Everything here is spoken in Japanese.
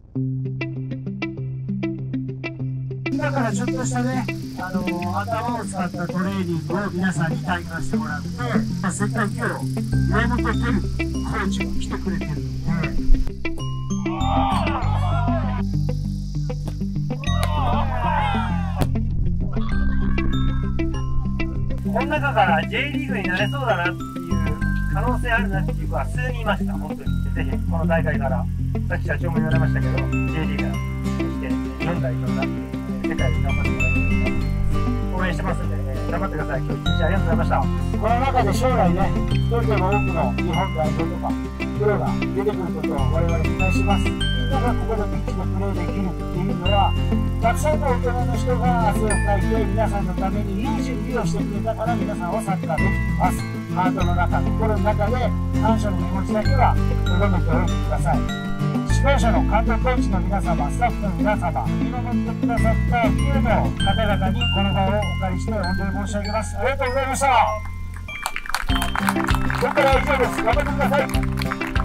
今からちょっとしたね、頭を使ったトレーニングを皆さんに体感してもらって、世界記録上本照コーチが来てくれてるんで、この中から J リーグになれそうだなっていう可能性あるなっていう子は数人いました、本当に。ぜひ、この大会から、さっき社長も言われましたけど、J リーガー、そして日本代表になって、世界で頑張ってもらいたいと思います。応援してますんで、頑張ってください。今日一日ありがとうございました。この中で将来ね、一人でも多くの日本代表とか、プロが出てくることを我々期待します。みんながここでピッチでプレーできるっていうのは、たくさんの大人の人が汗をかいて皆さんのためにいい準備をしてくれたから皆さんはサッカーできます。ハートの中、心の中で感謝の気持ちだけは留めておいてください。指導者の監督コーチの皆様、スタッフの皆様、見守ってくださった9の方々にこの場をお借りして御礼申し上げます。ありがとうございました。ここからは以上です。頑張ってください。